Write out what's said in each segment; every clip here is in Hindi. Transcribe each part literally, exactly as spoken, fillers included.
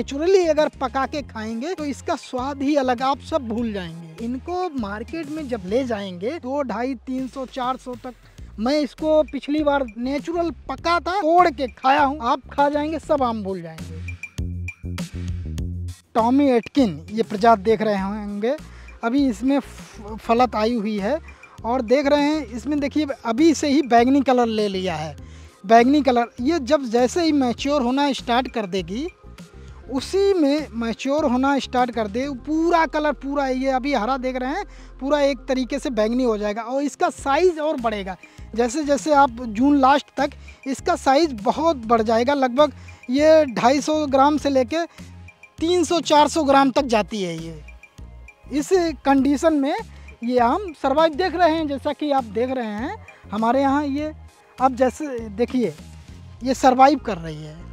नेचुरली अगर पका के खाएंगे तो इसका स्वाद ही अलग, आप सब भूल जाएंगे। इनको मार्केट में जब ले जाएंगे दो ढाई तीन सौ चार सौ तक, मैं इसको पिछली बार नेचुरल पका था, तोड़ के खाया हूँ, आप खा जाएंगे सब आम भूल जाएंगे। टॉमी एटकिन ये प्रजाति देख रहे होंगे, अभी इसमें फलत आई हुई है और देख रहे हैं इसमें देखिए अभी से ही बैगनी कलर ले लिया है। बैगनी कलर ये जब जैसे ही मैच्योर होना स्टार्ट कर देगी, उसी में मैच्योर होना स्टार्ट कर दे, पूरा कलर पूरा ये अभी हरा देख रहे हैं, पूरा एक तरीके से बैगनी हो जाएगा और इसका साइज़ और बढ़ेगा। जैसे जैसे आप जून लास्ट तक इसका साइज़ बहुत बढ़ जाएगा, लगभग ये ढाई सौ ग्राम से लेके तीन सौ चार सौ ग्राम तक जाती है। ये इस कंडीशन में ये आम सर्वाइव देख रहे हैं, जैसा कि आप देख रहे हैं हमारे यहाँ ये अब जैसे देखिए ये सर्वाइव कर रही है।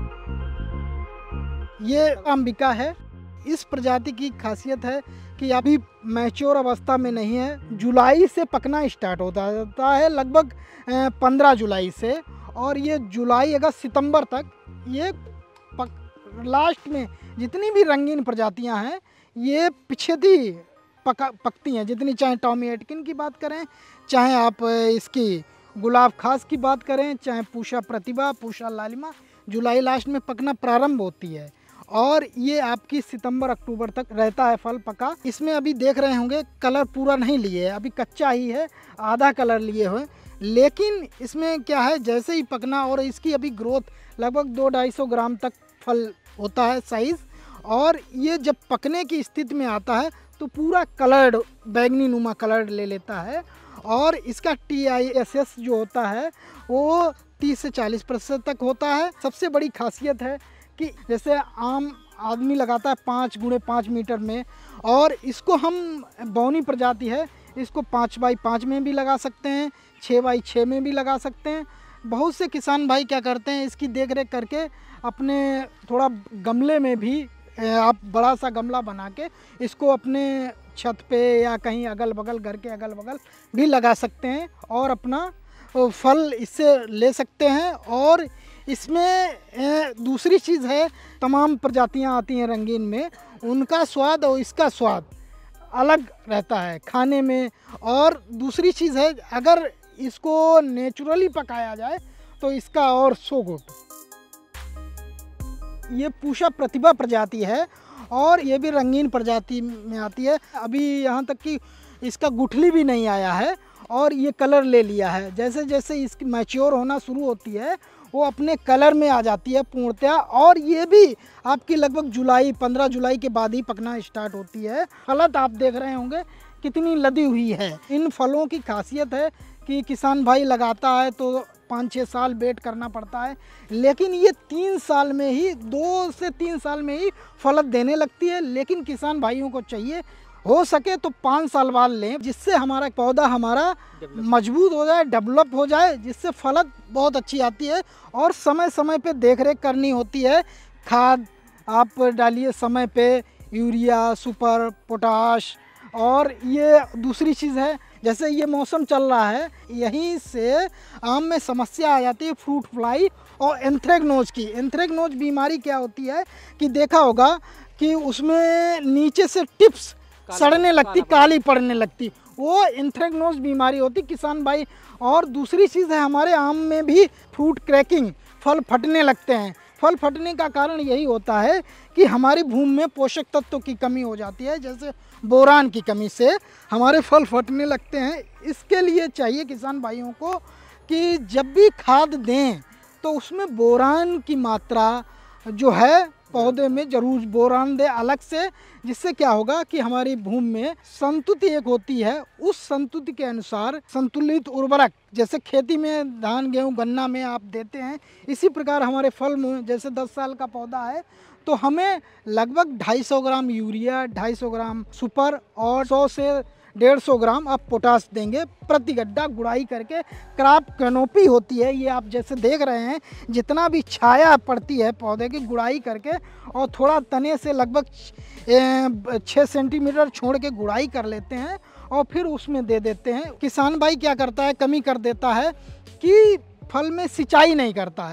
ये अंबिका है। इस प्रजाति की खासियत है कि अभी मैच्योर अवस्था में नहीं है, जुलाई से पकना स्टार्ट होता है, लगभग पंद्रह जुलाई से, और ये जुलाई अगस्त सितंबर तक ये पक लास्ट में जितनी भी रंगीन प्रजातियां हैं ये पिछेती पका पकती हैं, जितनी चाहे टॉमी एटकिन की बात करें, चाहे आप इसकी गुलाब खास की बात करें, चाहे पूषा प्रतिभा, पूषा लालिमा, जुलाई लास्ट में पकना प्रारंभ होती है और ये आपकी सितंबर अक्टूबर तक रहता है फल पका। इसमें अभी देख रहे होंगे कलर पूरा नहीं लिए है, अभी कच्चा ही है, आधा कलर लिए हुए, लेकिन इसमें क्या है जैसे ही पकना और इसकी अभी ग्रोथ लगभग दो ढाई सौ ग्राम तक फल होता है साइज़, और ये जब पकने की स्थिति में आता है तो पूरा कलर्ड बैगनी नुमा कलर ले लेता है और इसका टी आई एस एस जो होता है वो तीस से चालीस प्रतिशत तक होता है। सबसे बड़ी खासियत है कि जैसे आम आदमी लगाता है पाँच गुणे पाँच मीटर में, और इसको हम बौनी प्रजाति है, इसको पाँच बाई पाँच में भी लगा सकते हैं, छः बाई छः में भी लगा सकते हैं। बहुत से किसान भाई क्या करते हैं इसकी देख रेख करके अपने थोड़ा गमले में भी आप बड़ा सा गमला बना के इसको अपने छत पे या कहीं अगल बगल घर के अगल बगल भी लगा सकते हैं और अपना फल इससे ले सकते हैं। और इसमें दूसरी चीज़ है, तमाम प्रजातियां आती हैं रंगीन में, उनका स्वाद और इसका स्वाद अलग रहता है खाने में। और दूसरी चीज़ है अगर इसको नेचुरली पकाया जाए तो इसका और सो गुड। ये पूषा प्रतिभा प्रजाति है और ये भी रंगीन प्रजाति में आती है। अभी यहाँ तक कि इसका गुठली भी नहीं आया है और ये कलर ले लिया है। जैसे जैसे इसकी मैच्योर होना शुरू होती है वो अपने कलर में आ जाती है पूर्णतया, और ये भी आपकी लगभग जुलाई पंद्रह जुलाई के बाद ही पकना स्टार्ट होती है। फलत आप देख रहे होंगे कितनी लदी हुई है। इन फलों की खासियत है कि किसान भाई लगाता है तो पाँच छः साल वेट करना पड़ता है, लेकिन ये तीन साल में ही दो से तीन साल में ही फलत देने लगती है। लेकिन किसान भाइयों को चाहिए हो सके तो पाँच साल बाद लें, जिससे हमारा पौधा हमारा मजबूत हो जाए, डेवलप हो जाए, जिससे फलत बहुत अच्छी आती है। और समय समय पे देख रेख करनी होती है, खाद आप डालिए समय पे, यूरिया, सुपर, पोटाश। और ये दूसरी चीज़ है, जैसे ये मौसम चल रहा है, यहीं से आम में समस्या आ जाती है फ्रूट फ्लाई और एंथ्रेक्नोज की। एंथ्रेक्नोज बीमारी क्या होती है कि देखा होगा कि उसमें नीचे से टिप्स सड़ने लगती, काली पड़ने लगती, वो एंथ्रेक्नोज बीमारी होती किसान भाई। और दूसरी चीज़ है हमारे आम में भी फ्रूट क्रैकिंग, फल फटने लगते हैं। फल फटने का कारण यही होता है कि हमारी भूमि में पोषक तत्वों की कमी हो जाती है, जैसे बोरान की कमी से हमारे फल फटने लगते हैं। इसके लिए चाहिए किसान भाइयों को कि जब भी खाद दें तो उसमें बोरान की मात्रा जो है पौधे में जरूर बोरान दे अलग से, जिससे क्या होगा कि हमारी भूमि में संतुति एक होती है, उस संतुति के अनुसार संतुलित उर्वरक जैसे खेती में धान गेहूं गन्ना में आप देते हैं, इसी प्रकार हमारे फल में जैसे दस साल का पौधा है तो हमें लगभग ढाई सौ ग्राम यूरिया, ढाई सौ ग्राम सुपर और सौ से डेढ़ सौ ग्राम आप पोटास देंगे प्रति गड्ढा गुड़ाई करके। क्रॉप कैनोपी होती है, ये आप जैसे देख रहे हैं, जितना भी छाया पड़ती है पौधे की गुड़ाई करके और थोड़ा तने से लगभग छः सेंटीमीटर छोड़ के गुड़ाई कर लेते हैं और फिर उसमें दे देते हैं। किसान भाई क्या करता है, कमी कर देता है कि फल में सिंचाई नहीं करता है,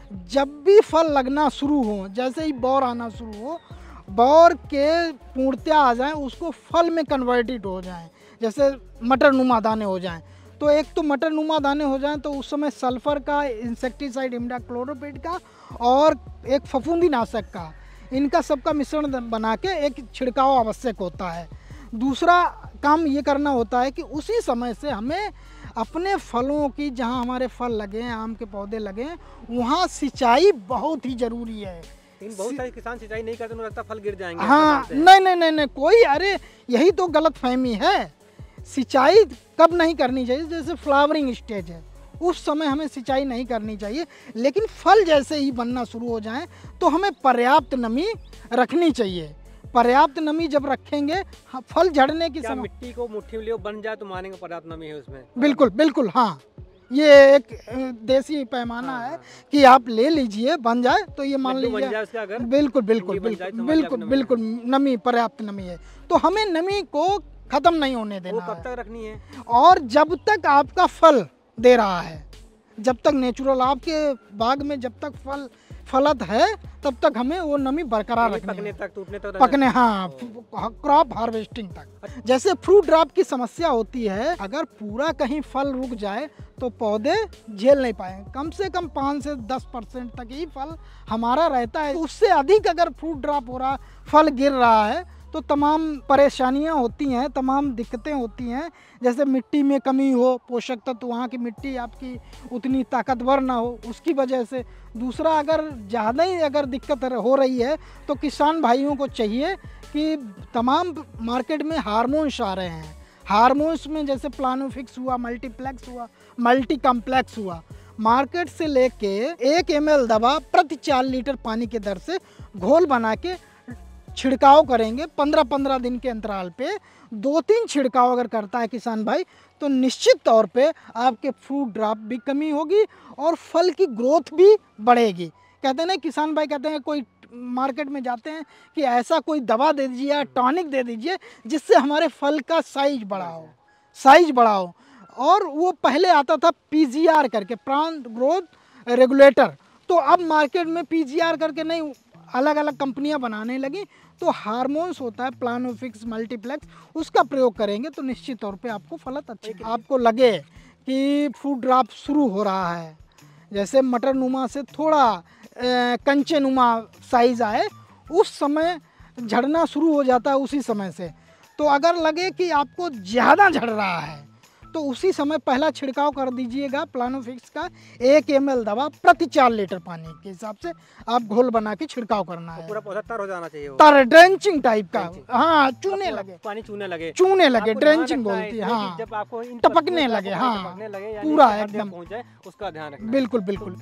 जब भी फल लगना शुरू हो, जैसे ही बौर आना शुरू हो, बौर के पूर्णतया आ जाएं, उसको फल में कन्वर्टेड हो जाएं, जैसे मटर नुमा दाने हो जाएं। तो एक तो मटर नुमा दाने हो जाएं तो उस समय सल्फर का, इंसेक्टिसाइड इमिडाक्लोप्रिड का और एक फफूंदी नाशक का, इनका सबका मिश्रण बना के एक छिड़काव आवश्यक होता है। दूसरा काम ये करना होता है कि उसी समय से हमें अपने फलों की, जहाँ हमारे फल लगे हैं, आम के पौधे लगे हैं, वहाँ सिंचाई बहुत ही ज़रूरी है। लेकिन बहुत सारे किसान सिंचाई नहीं करते, उन्हें लगता फल गिर जाएंगे। हाँ, नहीं नहीं नहीं नहीं कोई, अरे यही तो गलत फहमी है। सिंचाई कब नहीं करनी चाहिए? जैसे फ्लावरिंग स्टेज है, उस समय हमें सिंचाई नहीं करनी चाहिए, लेकिन फल जैसे ही बनना शुरू हो जाएं तो हमें पर्याप्त नमी रखनी चाहिए। पर्याप्त नमी जब रखेंगे, हाँ, फल झड़ने की समय मिट्टी को मुट्ठी में ले बन जाए तो मानेंगे पर्याप्त नमी है उसमें। बिल्कुल बिल्कुल, हाँ, ये एक देसी पैमाना हाँ, है हाँ, कि आप ले लीजिए, बन जाए तो ये मान लीजिए बिल्कुल बिल्कुल बिल्कुल बिल्कुल बिल्कुल नमी, पर्याप्त नमी है। तो हमें नमी को खत्म नहीं होने देना। वो कब तक रखनी है? और जब तक आपका फल दे रहा है, जब तक नेचुरल आपके बाग में जब तक फल फलत है, तब तक हमें वो नमी बरकरार रखनी पकने तक, टूटने तक, पकने, हाँ, क्रॉप हार्वेस्टिंग तक। जैसे फ्रूट ड्रॉप की समस्या होती है, अगर पूरा कहीं फल रुक जाए तो पौधे झेल नहीं पाए। कम से कम पाँच से दस परसेंट तक ही फल हमारा रहता है। उससे अधिक अगर फ्रूट ड्रॉप हो रहा, फल गिर रहा है, तो तमाम परेशानियां होती हैं, तमाम दिक्कतें होती हैं। जैसे मिट्टी में कमी हो, पोषक तत्व, वहाँ की मिट्टी आपकी उतनी ताकतवर ना हो, उसकी वजह से। दूसरा, अगर ज़्यादा ही अगर दिक्कत हो रही है तो किसान भाइयों को चाहिए कि तमाम मार्केट में हार्मोन्स आ रहे हैं। हार्मोन्स में जैसे प्लानोफिक्स हुआ, मल्टीप्लेक्स हुआ, मल्टी कम्प्लेक्स हुआ, मार्केट से लेके एक एम एल दवा प्रति चार लीटर पानी के दर से घोल बना के छिड़काव करेंगे। पंद्रह पंद्रह दिन के अंतराल पे दो तीन छिड़काव अगर करता है किसान भाई, तो निश्चित तौर पे आपके फ्रूट ड्रॉप भी कमी होगी और फल की ग्रोथ भी बढ़ेगी। कहते हैं ना, किसान भाई कहते हैं, कोई मार्केट में जाते हैं कि ऐसा कोई दवा दे दीजिए या टॉनिक दे दीजिए जिससे हमारे फल का साइज बड़ा हो, साइज बड़ा हो। और वो पहले आता था पी जी आर करके, प्लांट ग्रोथ रेगुलेटर, तो अब मार्केट में पी जी आर करके नहीं, अलग अलग कंपनियां बनाने लगी। तो हार्मोन्स होता है प्लानोफिक्स, मल्टीप्लेक्स, उसका प्रयोग करेंगे तो निश्चित तौर पे आपको फलत अच्छे। आपको लगे कि फ्रूट ड्रॉप शुरू हो रहा है, जैसे मटर नुमा से थोड़ा कंचे नुमा साइज आए, उस समय झड़ना शुरू हो जाता है उसी समय से। तो अगर लगे कि आपको ज़्यादा झड़ रहा है तो उसी समय पहला छिड़काव कर दीजिएगा प्लानोफिक्स का एक एम एल दवा प्रति चार लीटर पानी के हिसाब से आप घोल बना के छिड़काव करना है। पूरा पौधा तर हो जाना चाहिए, तर ड्रेंचिंग टाइप का, हाँ, चूने लगे, पानी चूने लगे, चूने लगे, ड्रेंचिंग बोलती है, हाँ, जब आपको टपकने लगे, हाँ, पूरा एकदम पहुंच जाए, उसका ध्यान रखना। बिल्कुल बिल्कुल।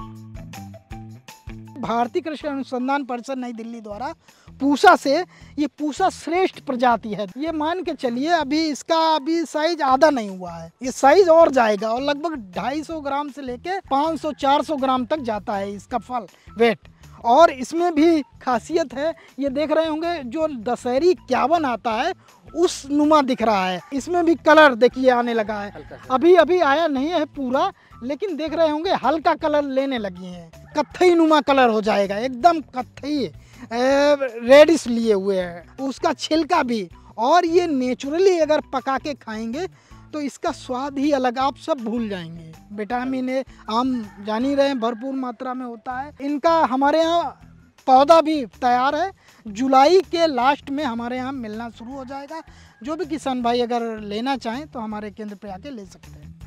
भारतीय कृषि अनुसंधान परिषद नई दिल्ली द्वारा पूसा से, ये पूसा श्रेष्ठ प्रजाति है। ये मान के चलिए अभी इसका अभी साइज आधा नहीं हुआ है, ये साइज और जाएगा और लगभग ढाई सौ ग्राम से लेके पाँच सौ चार सौ ग्राम तक जाता है इसका फल वेट। और इसमें भी खासियत है, ये देख रहे होंगे जो दशहरी इक्यावन आता है उस नुमा दिख रहा है। इसमें भी कलर देखिए आने लगा है, अभी अभी आया नहीं है पूरा, लेकिन देख रहे होंगे हल्का कलर लेने लगी है, कत्थई नुमा कलर हो जाएगा, एकदम कत्थई रेडिश लिए हुए है उसका छिलका भी। और ये नेचुरली अगर पका के खाएंगे तो इसका स्वाद ही अलग, आप सब भूल जाएंगे। विटामिन ए आम जान ही रहे हैं भरपूर मात्रा में होता है। इनका हमारे यहाँ पौधा भी तैयार है, जुलाई के लास्ट में हमारे यहाँ मिलना शुरू हो जाएगा। जो भी किसान भाई अगर लेना चाहें तो हमारे केंद्र पे आके ले सकते हैं।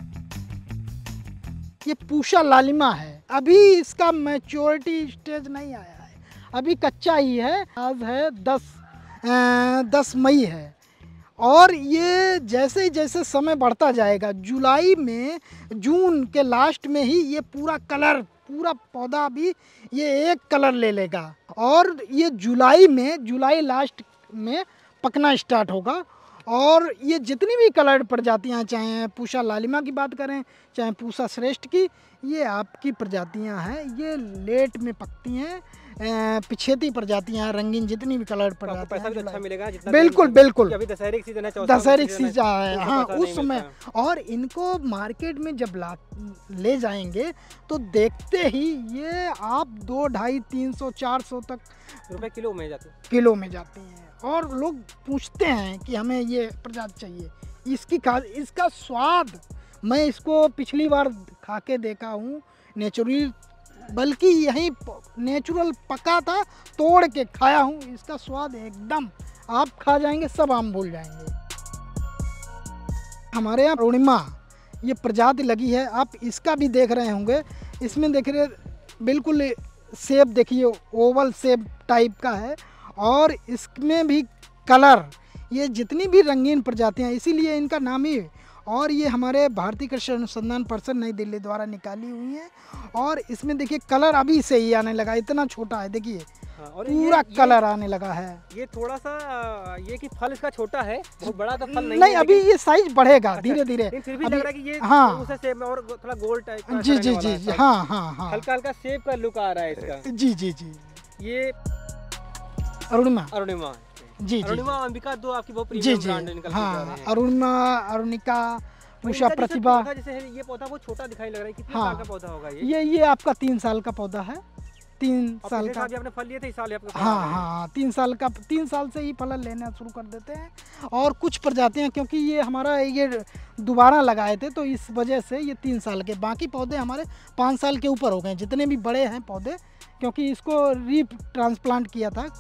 ये पूसा लालिमा है, अभी इसका मैच्योरिटी स्टेज नहीं आया है, अभी कच्चा ही है। आज है दस दस मई है और ये जैसे ही जैसे समय बढ़ता जाएगा, जुलाई में, जून के लास्ट में ही ये पूरा कलर, पूरा पौधा भी ये एक कलर ले लेगा और ये जुलाई में, जुलाई लास्ट में पकना स्टार्ट होगा। और ये जितनी भी कलर्ड प्रजातियां, चाहे पूसा लालिमा की बात करें, चाहे पूसा श्रेष्ठ की, ये आपकी प्रजातियां हैं, ये लेट में पकती हैं, पिछेती प्रजातियां हैं, रंगीन जितनी भी कलर प्रजातियां पैसा भी हैं, अच्छा मिलेगा जितना बिल्कुल बिल्कुल अभी दशहरे की सीजन है, चौथा दशहरे का की सीजन है, तो हाँ पैसा नहीं उस समय। मिलता। और इनको मार्केट में जब ला ले जाएंगे तो देखते ही ये आप दो ढाई तीन सौ चार सौ तक रुपए किलो में जाते हैं। किलो में जाती हैं। और लोग पूछते हैं कि हमें ये प्रजाति चाहिए। इसकी खा इसका स्वाद, मैं इसको पिछली बार खा के देखा हूँ नेचुरली, बल्कि यही नेचुरल पका था, तोड़ के खाया हूँ। इसका स्वाद एकदम, आप खा जाएंगे सब आम भूल जाएंगे। हमारे यहाँ अरुणिमा ये प्रजाति लगी है, आप इसका भी देख रहे होंगे। इसमें देख रहे बिल्कुल सेब देखिए ओवल सेब टाइप का है, और इसमें भी कलर, ये जितनी भी रंगीन प्रजातियां, इसीलिए इनका नाम ही। और ये हमारे भारतीय कृषि अनुसंधान परिषद नई दिल्ली द्वारा निकाली हुई है। और इसमें देखिए कलर अभी से ही आने लगा, इतना छोटा है देखिए, हाँ, और पूरा ये, कलर आने लगा है। ये थोड़ा सा ये कि फल इसका छोटा है, बहुत बड़ा तो फल नहीं, नहीं है, अभी ये साइज बढ़ेगा धीरे धीरे। फिर भी लग रहा है कि ये हाँ उसे सेब में और थोड़ा गोल टाइप का जी जी जी जी हाँ हाँ हाँ हल्का हल्का सेब का लुक आ रहा है इसका। जी जी जी ये अरुणिमा अरुणिमा जी जी अरुणिमा अंबिका दो आपकी बहुत जी प्रीमियम जी ब्रांड निकल के जा हाँ रहे हैं। अरुणिमा, अरुणिका, और उषा इनका जैसे प्रतिभा। पौधा जैसे है, ये पौधा बहुत छोटा दिखाई लग रहा है, कितने हाँ, साल का पौधा होगा ये? ये ये आपका तीन साल का पौधा है, तीन और साल पिछले का। साल भी आपने फल लिए थे, इस साल आपको फल हाँ आ रहे हैं। हाँ तीन साल का, तीन साल से ही फल लेना शुरू कर देते हैं। और कुछ प्रजातियां, क्योंकि ये हमारा ये दोबारा लगाए थे तो इस वजह से ये तीन साल के, बाकी पौधे हमारे पाँच साल के ऊपर हो गए जितने भी बड़े हैं पौधे, क्योंकि इसको री ट्रांसप्लांट किया था।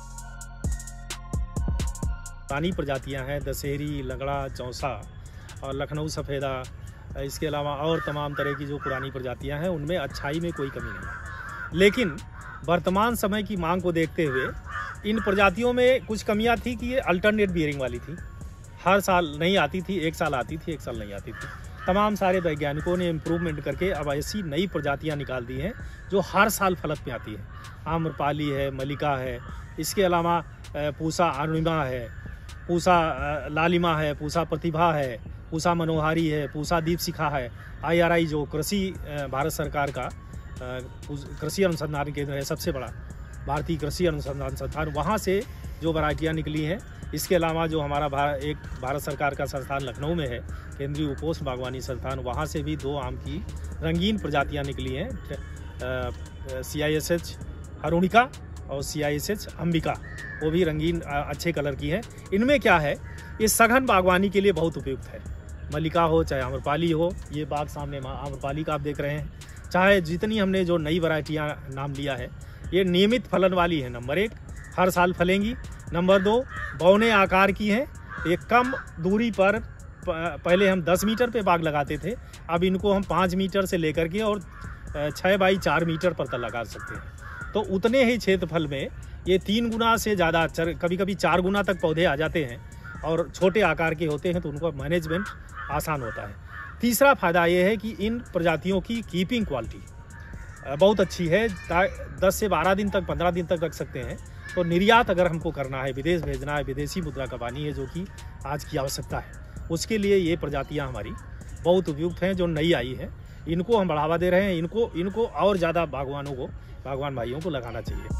पुरानी प्रजातियां हैं, दशहरी, लगड़ा, चौसा और लखनऊ सफ़ेदा, इसके अलावा और तमाम तरह की जो पुरानी प्रजातियां हैं उनमें अच्छाई में कोई कमी नहीं है। लेकिन वर्तमान समय की मांग को देखते हुए इन प्रजातियों में कुछ कमियां थी कि ये अल्टरनेट बियरिंग वाली थी, हर साल नहीं आती थी, एक साल आती थी, एक साल नहीं आती थी। तमाम सारे वैज्ञानिकों ने इम्प्रूवमेंट करके अब ऐसी नई प्रजातियां निकाल दी हैं जो हर साल फलत में आती है। आम्रपाली है, मलिका है, इसके अलावा पूसा अरुणिमा है, पूसा लालिमा है, पूसा प्रतिभा है, पूसा मनोहारी है, पूसा दीपशिखा है। आई आर आई जो कृषि भारत सरकार का कृषि अनुसंधान केंद्र है, सबसे बड़ा भारतीय कृषि अनुसंधान संस्थान, वहाँ से जो वैरायटियाँ निकली हैं। इसके अलावा जो हमारा भारत एक भारत सरकार का संस्थान लखनऊ में है, केंद्रीय उपोष्ण बागवानी संस्थान, वहाँ से भी दो आम की रंगीन प्रजातियाँ निकली हैं, सी आई एस एच अरुणिका और C I S H Ambika, वो भी रंगीन अच्छे कलर की हैं। इनमें क्या है, ये सघन बागवानी के लिए बहुत उपयुक्त है। मलिका हो चाहे आम्रपाली हो, ये बाग सामने आम्रपाली का आप देख रहे हैं, चाहे जितनी हमने जो नई वैरायटियाँ नाम लिया है, ये नियमित फलन वाली है। नंबर एक, हर साल फलेंगी। नंबर दो, बौने आकार की हैं। एक कम दूरी पर, पहले हम दस मीटर पे बाग लगाते थे, अब इनको हम पाँच मीटर से लेकर के और छः बाई चार मीटर पर तक लगा सकते हैं। तो उतने ही क्षेत्रफल में ये तीन गुना से ज़्यादा, कभी कभी चार गुना तक पौधे आ जाते हैं और छोटे आकार के होते हैं, तो उनको मैनेजमेंट आसान होता है। तीसरा फ़ायदा ये है कि इन प्रजातियों की कीपिंग क्वालिटी बहुत अच्छी है, दस से बारह दिन तक, पंद्रह दिन तक रख सकते हैं। तो निर्यात अगर हमको करना है, विदेश भेजना है, विदेशी मुद्रा कमानी है, जो कि आज की आवश्यकता है, उसके लिए ये प्रजातियां हमारी बहुत उपयुक्त हैं जो नई आई हैं। इनको हम बढ़ावा दे रहे हैं, इनको इनको और ज़्यादा बागवानों को, बागवान भाइयों को लगाना चाहिए।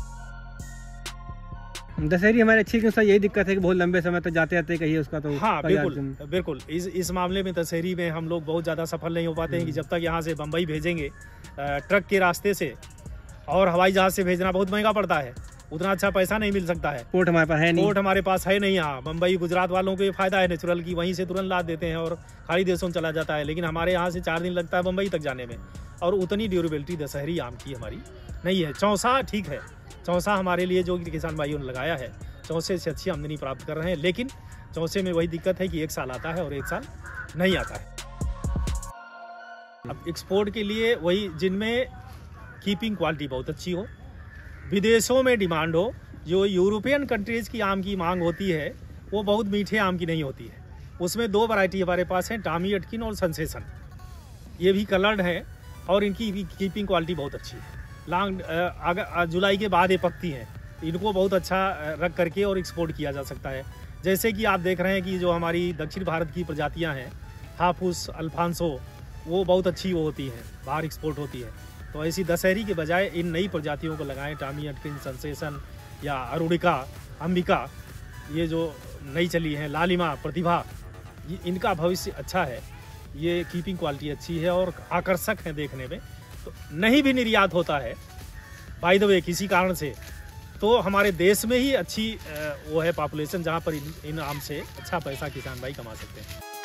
दशहरी हमारे अच्छी क्यों, यही दिक्कत है कि बहुत लंबे समय तक जाते जाते कहीं उसका तो। हाँ बिल्कुल बिल्कुल, इस इस मामले में दशहरी में हम लोग बहुत ज़्यादा सफल नहीं हो पाते हैं कि जब तक यहाँ से बम्बई भेजेंगे ट्रक के रास्ते से, और हवाई जहाज़ से भेजना बहुत महंगा पड़ता है, उतना अच्छा पैसा नहीं मिल सकता है। पोर्ट हमारे पास है नहीं, पोर्ट हमारे पास है नहीं। यहाँ बम्बई गुजरात वालों को ये फायदा है नेचुरल की, वहीं से तुरंत लाद देते हैं और खाड़ी देशों में चला जाता है। लेकिन हमारे यहाँ से चार दिन लगता है बम्बई तक जाने में, और उतनी ड्यूरेबिलिटी दशहरी आम की हमारी नहीं है। चौसा ठीक है, चौसा हमारे लिए जो किसान भाइयों ने लगाया है, चौसे से अच्छी आमदनी प्राप्त कर रहे हैं। लेकिन चौसे में वही दिक्कत है कि एक साल आता है और एक साल नहीं आता है। अब एक्सपोर्ट के लिए वही जिनमें कीपिंग क्वालिटी बहुत अच्छी हो, विदेशों में डिमांड हो। जो यूरोपियन कंट्रीज़ की आम की मांग होती है वो बहुत मीठे आम की नहीं होती है। उसमें दो वैरायटी हमारे पास हैं, टामी अटकिन और सेंसेशन। ये भी कलर्ड है और इनकी भी कीपिंग क्वालिटी बहुत अच्छी है। लॉन्ग अगर जुलाई के बाद ये पकती हैं, इनको बहुत अच्छा रख करके और एक्सपोर्ट किया जा सकता है। जैसे कि आप देख रहे हैं कि जो हमारी दक्षिण भारत की प्रजातियां हैं, हाफूस, अल्फांसो, वो बहुत अच्छी वो होती हैं, बाहर एक्सपोर्ट होती है। तो ऐसी दशहरी के बजाय इन नई प्रजातियों को लगाएं, टॉमी एटकिंस, सेंसेशन या अरुणिका, अंबिका, ये जो नई चली हैं, लालिमा, प्रतिभा, ये इनका भविष्य अच्छा है। ये कीपिंग क्वालिटी अच्छी है और आकर्षक है देखने में। तो नहीं भी निर्यात होता है बाय द वे किसी कारण से, तो हमारे देश में ही अच्छी वो है पॉपुलेशन, जहाँ पर इन, इन आम से अच्छा पैसा किसान भाई कमा सकते हैं।